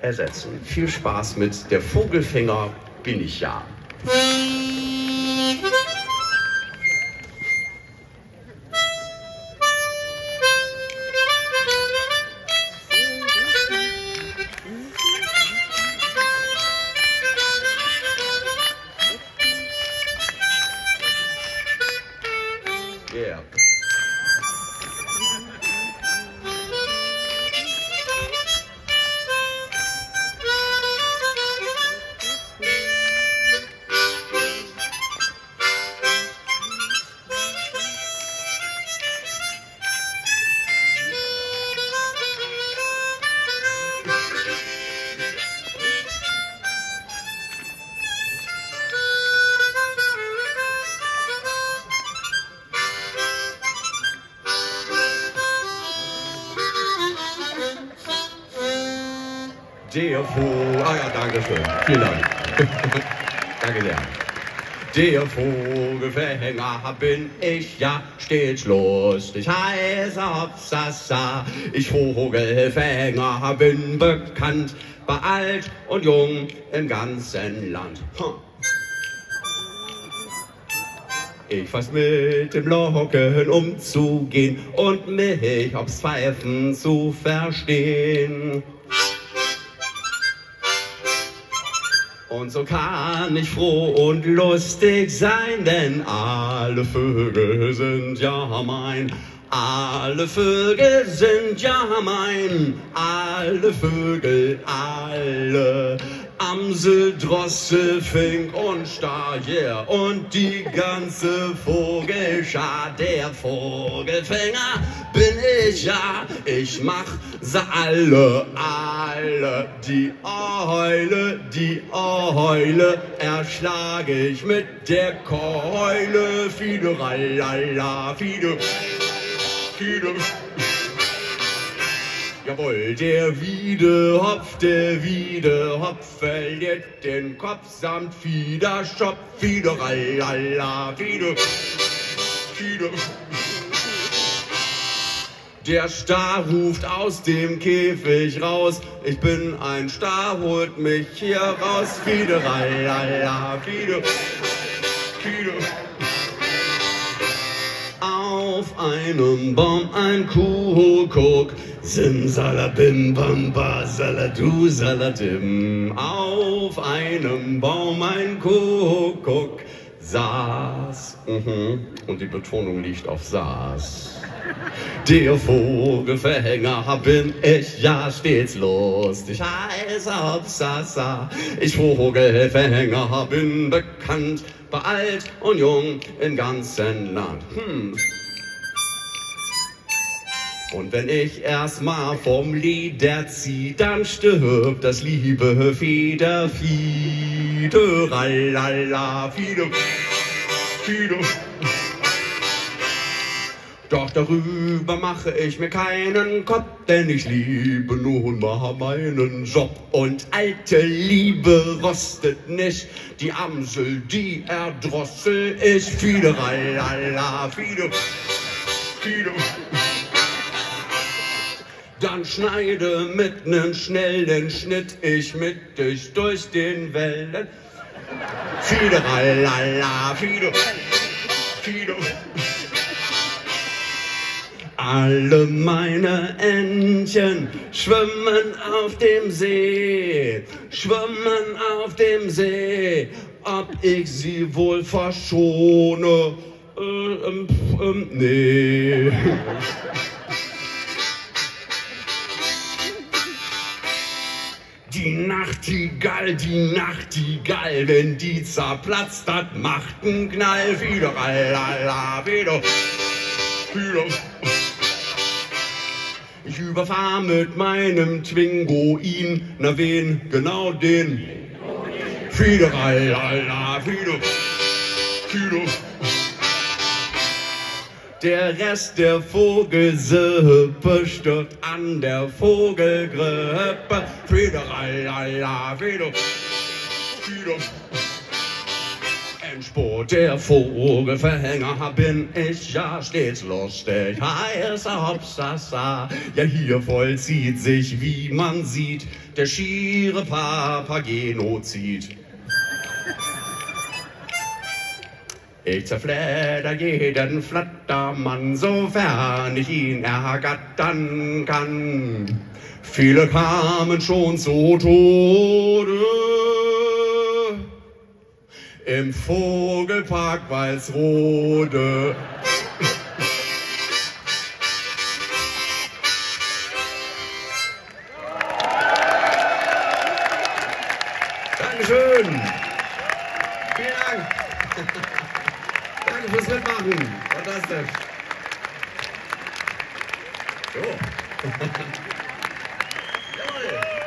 ersetzen. Viel Spaß mit Der Vogelfänger bin ich ja. Yeah. Der Vogel, ja, danke schön, vielen Dank. Danke sehr. Der Vogelfänger bin ich ja stets lustig, heiß Hopsasa. Ich Vogelfänger bin bekannt, bei alt und jung im ganzen Land. Ich weiß mit dem Locken umzugehen und mich aufs Pfeifen zu verstehen. Und so kann ich froh und lustig sein, denn alle Vögel sind ja mein. Alle Vögel sind ja mein. Alle Vögel, alle. Amsel, Drossel, Fink und Star, yeah. Und die ganze Vogelschar, der Vogelfänger bin ich ja. Ich mach sie alle, alle. Die Eule erschlage ich mit der Keule. Fide, ralala, fide, fide. Jawohl, der Wiedehopf verliert den Kopf samt Fiederschopf. Fieder, ralala, Fieder, Fieder. Der Star ruft aus dem Käfig raus, ich bin ein Star, holt mich hier raus. Fieder, ralala, Fieder, Fieder. Auf einem Baum ein Kuckuck, Simsalabim, Bamba, Saladu, Saladim. Auf einem Baum ein Kuckuck saß, und die Betonung liegt auf saß. Der Vogelfänger bin ich ja stets lustig, heiß Hopsasa. Ich Vogelfänger bin bekannt, bei alt und jung im ganzen Land. Und wenn ich erstmal vom Lieder zieh, dann stirbt das liebe Fieder, Fieder, ralala, Fieder, Fieder. Doch darüber mache ich mir keinen Kopf, denn ich liebe nun mal meinen Job. Und alte Liebe rostet nicht, die Amsel, die erdrossel ich. Fieder, ralala, Fieder, Fieder. Dann schneide mit nem schnellen Schnitt ich mit dich durch den Wellen. Fieder, ralala, Fieder, Fieder. Alle meine Entchen schwimmen auf dem See, schwimmen auf dem See, ob ich sie wohl verschone, nee. Die Nachtigall, wenn die zerplatzt, das macht einen Knall. Fieder, ralala, Fieder, Fieder. Ich überfahr mit meinem Twingo ihn, na wen? Genau den. Fieder, ralala, Fieder, Fieder. Der Rest der Vogelsippe stirbt an der Vogelgrippe. Fieder, ralala, Fieder, Fieder. Endspurt, der Vogelverhänger bin ich ja stets lustig, heißer Hopsasa. Ja, hier vollzieht sich, wie man sieht, der schiere Papagenozid. Ich zerfledder jeden Flattermann, sofern ich ihn ergattern kann. Viele kamen schon zu Tode im Vogelpark Walsrode. Dankeschön. Vielen Dank. Danke fürs Mitmachen. Fantastisch. So.